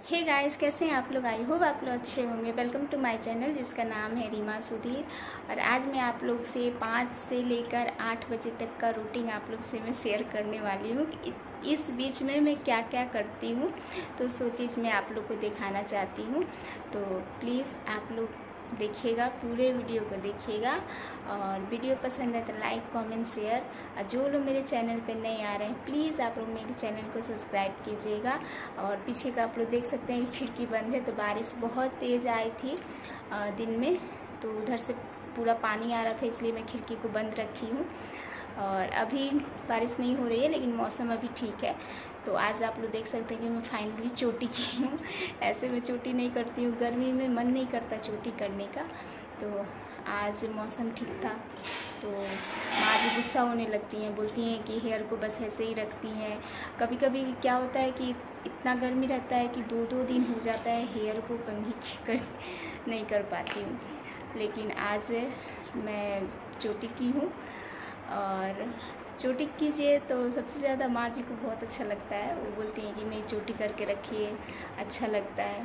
Hey guys, कैसे हैं आप लोग। आई होप आप लोग अच्छे होंगे। वेलकम टू माय चैनल जिसका नाम है रीमा सुधीर। और आज मैं आप लोग से 5 से लेकर 8 बजे तक का रूटीन आप लोग से मैं शेयर करने वाली हूँ कि इस बीच में मैं क्या क्या करती हूँ। तो सो चीज़ मैं आप लोग को दिखाना चाहती हूँ। तो प्लीज़ आप लोग देखिएगा, पूरे वीडियो को देखिएगा। और वीडियो पसंद है तो लाइक कमेंट शेयर। और जो लोग मेरे चैनल पे नए आ रहे हैं प्लीज़ आप लोग मेरे चैनल को सब्सक्राइब कीजिएगा। और पीछे का आप लोग देख सकते हैं खिड़की बंद है, तो बारिश बहुत तेज़ आई थी दिन में, तो उधर से पूरा पानी आ रहा था, इसलिए मैं खिड़की को बंद रखी हूँ। और अभी बारिश नहीं हो रही है, लेकिन मौसम अभी ठीक है। तो आज आप लोग देख सकते हैं कि मैं फाइनली चोटी की हूँ। ऐसे मैं चोटी नहीं करती हूँ, गर्मी में मन नहीं करता चोटी करने का। तो आज मौसम ठीक था, तो माँ भी गुस्सा होने लगती हैं, बोलती हैं कि हेयर को बस ऐसे ही रखती हैं। कभी कभी क्या होता है कि इतना गर्मी रहता है कि 2-2 दिन हो जाता है हेयर को कंघी नहीं कर पाती हूँ। लेकिन आज मैं चोटी की हूँ। और चोटी कीजिए तो सबसे ज़्यादा माँ जी को बहुत अच्छा लगता है। वो बोलती हैं कि नहीं, चोटी करके रखिए, अच्छा लगता है।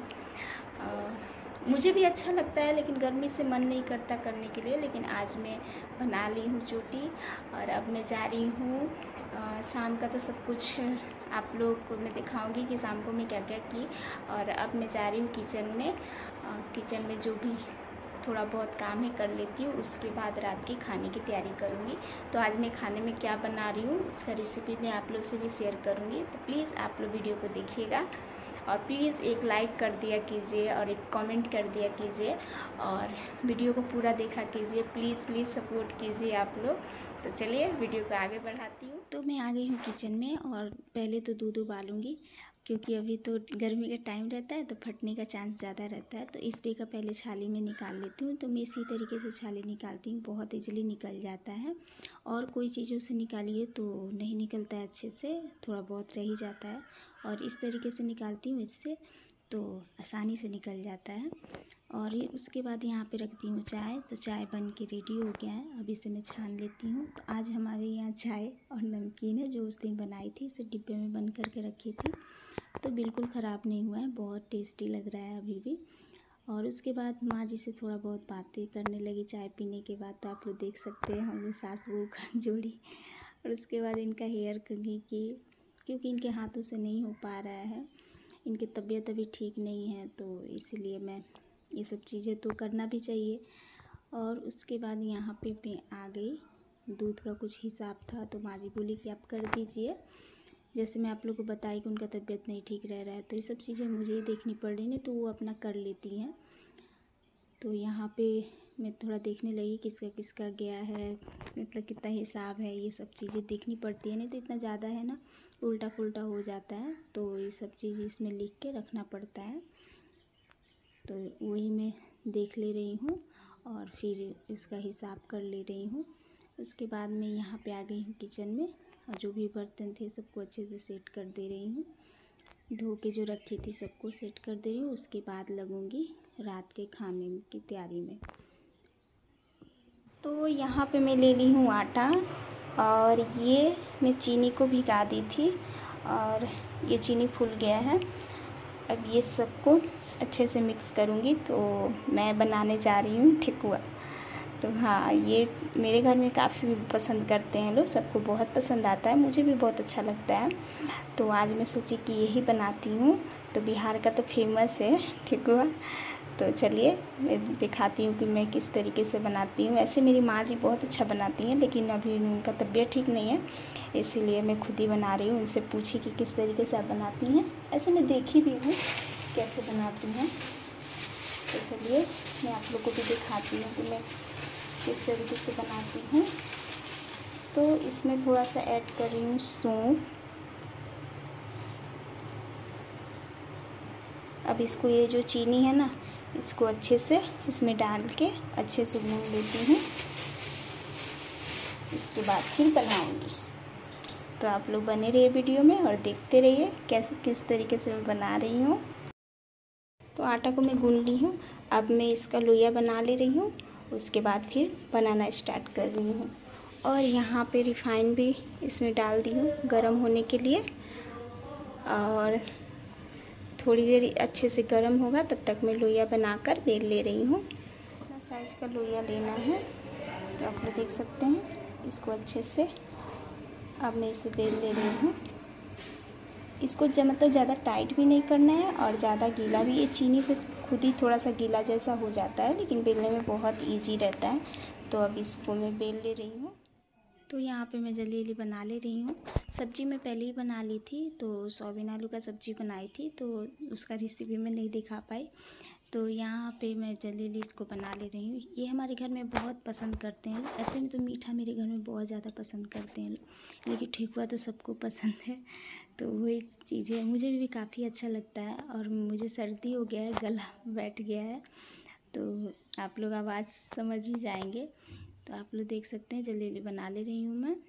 मुझे भी अच्छा लगता है, लेकिन गर्मी से मन नहीं करता करने के लिए। लेकिन आज मैं बना ली हूँ चोटी। और अब मैं जा रही हूँ शाम का तो सब कुछ आप लोग को मैं दिखाऊंगी कि शाम को मैं क्या क्या की। और अब मैं जा रही हूँ किचन में जो भी थोड़ा बहुत काम है कर लेती हूँ। उसके बाद रात की खाने की तैयारी करूँगी। तो आज मैं खाने में क्या बना रही हूँ उसका रेसिपी मैं आप लोग से भी शेयर करूँगी। तो प्लीज़ आप लोग वीडियो को देखिएगा। और प्लीज़ एक लाइक कर दिया कीजिए और एक कमेंट कर दिया कीजिए। और वीडियो को पूरा देखा कीजिए। प्लीज़ सपोर्ट कीजिए आप लोग। तो चलिए वीडियो को आगे बढ़ाती हूँ। तो मैं आ गई हूँ किचन में, और पहले तो दूध उबालूँगी, क्योंकि अभी तो गर्मी का टाइम रहता है तो फटने का चांस ज़्यादा रहता है। तो इस पे का पहले छाली में निकाल लेती हूँ। तो मैं इसी तरीके से छाली निकालती हूँ, बहुत ईजिली निकल जाता है। और कोई चीज़ों से निकालिए तो नहीं निकलता है अच्छे से, थोड़ा बहुत रह ही जाता है। और इस तरीके से निकालती हूँ, इससे तो आसानी से निकल जाता है। और ये उसके बाद यहाँ पे रखती हूँ चाय। तो चाय बन के रेडी हो गया है, अब इसे मैं छान लेती हूँ। तो आज हमारे यहाँ चाय और नमकीन है, जो उस दिन बनाई थी, इसे डिब्बे में बंद करके रखी थी। तो बिल्कुल ख़राब नहीं हुआ है, बहुत टेस्टी लग रहा है अभी भी। और उसके बाद माँ जी से थोड़ा बहुत बातें करने लगी चाय पीने के बाद। तो आप लोग देख सकते हैं हम लोग सास बहू का जोड़ी। और उसके बाद इनका हेयर कंघी की, क्योंकि इनके हाथों से नहीं हो पा रहा है, इनकी तबीयत अभी ठीक नहीं है, तो इसीलिए मैं ये सब चीज़ें तो करना भी चाहिए। और उसके बाद यहाँ पे मैं आ गई, दूध का कुछ हिसाब था तो माँ जी बोली कि आप कर दीजिए। जैसे मैं आप लोग को बताई कि उनका तबीयत नहीं ठीक रह रहा है, तो ये सब चीज़ें मुझे ही देखनी पड़ रही हैं, तो वो अपना कर लेती हैं। तो यहाँ पे मैं थोड़ा देखने लगी किसका किसका गया है, मतलब कितना हिसाब है, ये सब चीज़ें देखनी पड़ती है। नहीं तो इतना ज़्यादा है ना, उल्टा फुल्टा हो जाता है, तो ये सब चीज़ इसमें लिख के रखना पड़ता है। तो वही मैं देख ले रही हूँ और फिर इसका हिसाब कर ले रही हूँ। उसके बाद मैं यहाँ पे आ गई हूँ किचन में, और जो भी बर्तन थे सबको अच्छे से सेट कर दे रही हूँ। धो के जो रखी थी सबको सेट कर दे रही हूँ। उसके बाद लगूँगी रात के खाने की तैयारी में। तो यहाँ पे मैं ले ली हूँ आटा, और ये मैं चीनी को भिगा दी थी, और ये चीनी फूल गया है। अब ये सबको अच्छे से मिक्स करूँगी। तो मैं बनाने जा रही हूँ ठेकुआ। तो हाँ, ये मेरे घर में काफ़ी पसंद करते हैं लोग, सबको बहुत पसंद आता है, मुझे भी बहुत अच्छा लगता है। तो आज मैं सोची कि यही बनाती हूँ। तो बिहार का तो फेमस है ठेकुआ। तो चलिए मैं दिखाती हूँ कि मैं किस तरीके से बनाती हूँ। ऐसे मेरी माँ जी बहुत अच्छा बनाती हैं, लेकिन अभी उनका तबीयत ठीक नहीं है, इसीलिए मैं खुद ही बना रही हूँ। उनसे पूछी कि किस तरीके से आप बनाती हैं। ऐसे मैं देखी भी हूँ कैसे बनाती हैं। तो चलिए मैं आप लोग को भी दिखाती हूँ कि मैं किस तरीके से बनाती हूँ। तो इसमें थोड़ा सा ऐड कर रही हूँ सौंफ। अब इसको, ये जो चीनी है ना, इसको अच्छे से इसमें डाल के अच्छे से भून लेती हूँ। उसके बाद फिर बनाऊँगी। तो आप लोग बने रहिए वीडियो में और देखते रहिए कैसे किस तरीके से मैं बना रही हूँ। तो आटा को मैं गूंद ली हूँ। अब मैं इसका लोया बना ले रही हूँ, उसके बाद फिर बनाना स्टार्ट कर रही हूँ। और यहाँ पे रिफाइन भी इसमें डाल दी हूँ गरम होने के लिए। और थोड़ी देर अच्छे से गर्म होगा, तब तक मैं लोइया बनाकर बेल ले रही हूँ। इतना साइज का लोइया लेना है, तो आप लोग देख सकते हैं। इसको अच्छे से अब मैं इसे बेल ले रही हूँ। इसको मतलब ज़्यादा टाइट भी नहीं करना है और ज़्यादा गीला भी। ये चीनी से खुद ही थोड़ा सा गीला जैसा हो जाता है, लेकिन बेलने में बहुत इजी रहता है। तो अब इसको मैं बेल ले रही हूँ। तो यहाँ पे मैं जल्दी जल्दी बना ले रही हूँ। सब्ज़ी मैं पहले ही बना ली थी, तो सोयाबीन आलू का सब्ज़ी बनाई थी, तो उसका रेसिपी मैं नहीं दिखा पाई। तो यहाँ पे मैं जल्दी जल्दी इसको बना ले रही हूँ। ये हमारे घर में बहुत पसंद करते हैं लोग। ऐसे में तो मीठा मेरे घर में बहुत ज़्यादा पसंद करते हैं लोग, लेकिन ठेकुआ तो सबको पसंद है। तो वही चीज़ है, मुझे भी काफ़ी अच्छा लगता है। और मुझे सर्दी हो गया है, गला बैठ गया है, तो आप लोग आवाज़ समझ ही जाएंगे। तो आप लोग देख सकते हैं जल्दी जल्दी बना ले रही हूँ मैं।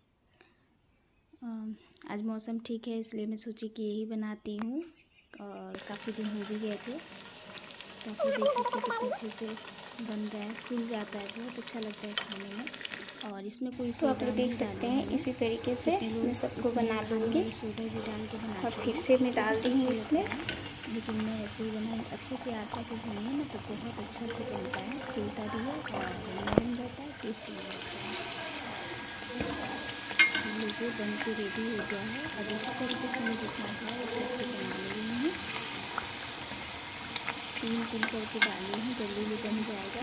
आज मौसम ठीक है, इसलिए मैं सोची कि यही बनाती हूँ। और काफ़ी दिन हो भी गए थे, तो आप लोग देख सकते हैं कितने अच्छे से बन गया है। फूल जाता है, बहुत अच्छा लगता है खाने में। और इसमें कोई तो आप लोग देख सकते हैं इसी तरीके से मैं सबको बना लूँगी। सोडा भी डाल के बना, और फिर से मैं डाल दी हूँ इसमें। लेकिन मैं ऐसे ही बनाई अच्छे से। आटा को भूनिए ना तो बहुत अच्छा से बनता है, फूलता भी है और नरम रहता है, टेस्टी भी लगता है। लीजिए बन के रेडी हो गया है। अब इसी तरीके से मैं जितना था उस सबको बना ले रही हूँ। 3 करके डाली हूँ, जल्दी भी बन जाएगा।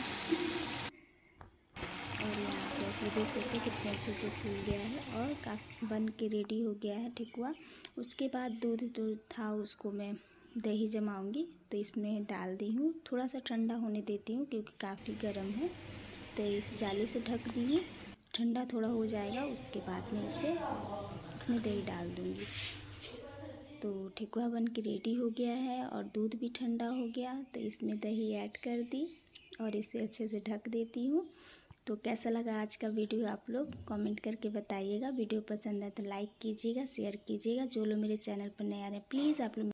और यहाँ पे आप लोग देख सकते हैं कितने अच्छे से फूल गया है और काफ़ी बन के रेडी हो गया है ठेकुआ। उसके बाद दूध जो था उसको मैं दही जमाऊंगी, तो इसमें डाल दी हूँ। थोड़ा सा ठंडा होने देती हूँ क्योंकि काफ़ी गर्म है। तो इस जाली से ढक दी हूँ, ठंडा थोड़ा हो जाएगा, उसके बाद मैं इसमें दही डाल दूँगी। तो ठेकुआ बन के रेडी हो गया है और दूध भी ठंडा हो गया, तो इसमें दही ऐड कर दी और इसे अच्छे से ढक देती हूँ। तो कैसा लगा आज का वीडियो आप लोग कमेंट करके बताइएगा। वीडियो पसंद है तो लाइक कीजिएगा, शेयर कीजिएगा। जो लोग मेरे चैनल पर नए आ रहे हैं प्लीज़ आप लोग